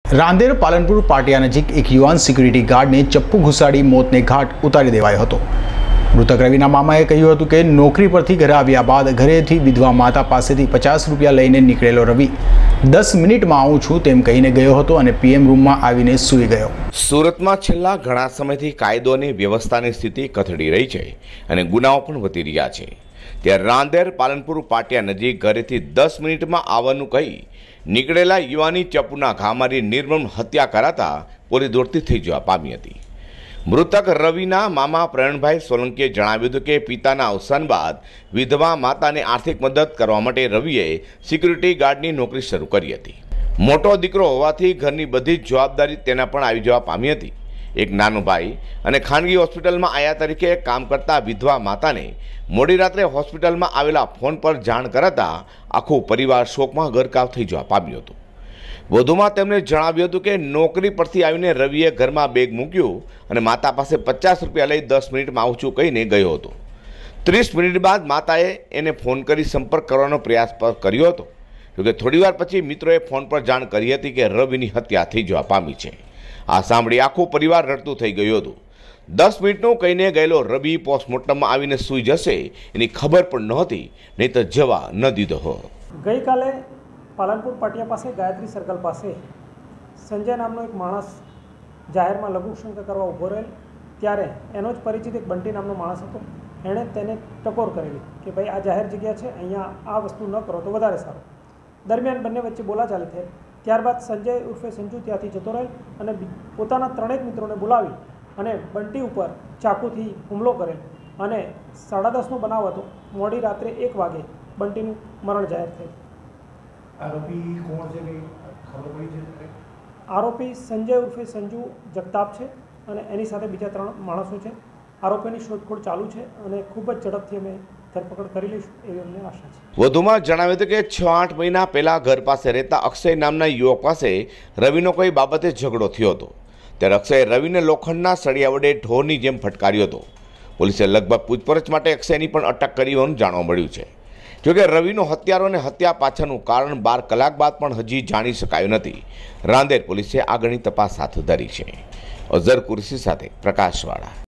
રાંદેર પાલનપુર પાટિયા નજીક એક યુવાન સિક્યુરિટી ગાર્ડને ચપ્પુ ઘુસાડી મોતને ઘાટ ઉતારી દેવાયો હતો। મૃતક રવિના મામાએ કહ્યું હતું કે નોકરી પરથી ઘરે આવ્યા બાદ ઘરેથી વિધવા માતા પાસેથી 50 રૂપિયા લઈને નીકળેલો રવિ 10 મિનિટમાં આવું છું તેમ કહીને ગયો હતો અને પીએમ રૂમમાં આવીને સૂઈ ગયો। સુરતમાં છેલ્લા ઘણા સમયથી કાયદો અને વ્યવસ્થાની સ્થિતિ કથળી રહી છે અને ગુનાઓ પણ વધી રહ્યા છે। ત્યારે રાંદેર પાલનપુર પાટિયા નજીક ઘરેથી 10 મિનિટમાં આવવાનું કહી નીકળેલા યુવાની ચપ્પુના ઘા મારી નિર્મમ હત્યા કરાતા પોલીસ દોડતી થઈ જવા પામી હતી। મૃતક રવિના મામા પ્રવીણભાઈ સોલંકીએ જણાવ્યું હતું કે પિતાના અવસાન બાદ વિધવા માતાને આર્થિક મદદ કરવા માટે રવિએ સિક્યુરિટી ગાર્ડની નોકરી શરૂ કરી હતી। મોટો દીકરો હોવાથી ઘરની બધી જ જવાબદારી તેના પણ આવી જવા પામી હતી। એક નાનો ભાઈ અને ખાનગી હોસ્પિટલમાં આયા તરીકે કામ કરતા વિધવા માતાને મોડી રાત્રે હોસ્પિટલમાં આવેલા ફોન પર જાણ કરાતા આખું પરિવાર શોકમાં ગરકાવ થઈ જવા પામ્યું હતું। વધુમાં તેમણે જણાવ્યું હતું કે નોકરી પરથી આવીને રવિએ ઘરમાં બેગ મૂક્યું અને માતા પાસે 50 રૂપિયા લઈ 10 મિનિટમાં આવું છું કહીને ગયો હતો। 30 મિનિટ બાદ માતાએ એને ફોન કરી સંપર્ક કરવાનો પ્રયાસ કર્યો હતો, જોકે થોડીવાર પછી મિત્રોએ ફોન પર જાણ કરી હતી કે રવિની હત્યા થઈ જવા પામી છે। આ સાંભળી આખું પરિવાર રડતું થઈ ગયું હતું। 10 મિનિટનું કહીને ગયેલો રવિ પોસ્ટમોર્ટમમાં આવીને સૂઈ જશે એની ખબર પણ નહોતી, નહીં તો જવા ન દીધો। ગઈકાલે પાલનપુર પાટિયા પાસે ગાયત્રી સર્કલ પાસે સંજય નામનો એક માણસ જાહેરમાં લઘુશંકા કરવા ઊભો રહેલ, ત્યારે એનો જ પરિચિત એક બંટી નામનો માણસ હતો। એણે તેને ટકોર કરેલી કે ભાઈ આ જાહેર જગ્યા છે, અહીંયા આ વસ્તુ ન કરો તો વધારે સારું। દરમિયાન બંને વચ્ચે બોલાચાલી થઈ। ત્યારબાદ સંજય ઉર્ફે સંજુ ત્યાંથી જતો રહેલ અને પોતાના 3 મિત્રોને બોલાવી અને બંટી ઉપર ચાકુથી હુમલો કરેલ અને 10:30નો બનાવ હતો। મોડી રાત્રે 1 વાગે બંટીનું મરણ જાહેર થયેલ। આરોપી કોણ છે કંઈ ખબર પડી છે? આરોપી સંજય ઉર્ફે સંજુ જગતાપ છે અને એની સાથે બીજા 3 માણસો છે। આરોપીની શોધખોળ ચાલુ છે અને ખૂબ જ ઝડપથી અમે ધરપકડ કરી લઈશું એવી અમને આશા છે। વધુમાં જણાવ્યું હતું કે 6-8 મહિના પહેલા ઘર પાસે રહેતા અક્ષય નામના યુવક પાસે રવિનો કોઈ બાબતે ઝઘડો થયો હતો। ત્યારે અક્ષયે રવિને લોખંડના સળિયા વડે ઢોરની જેમ ફટકાર્યો હતો। પોલીસે લગભગ પૂછપરછ માટે અક્ષયની પણ અટક કરી હોવાનું જાણવા મળ્યું છે। જોકે રવિનો હત્યારો અને હત્યા પાછળનું કારણ 12 કલાક બાદ પણ હજી જાણી શકાયું નથી। રાંદેર પોલીસે આગળની તપાસ હાથ ધરી છે। અઝર કુરેશી સાથે પ્રકાશવાળા।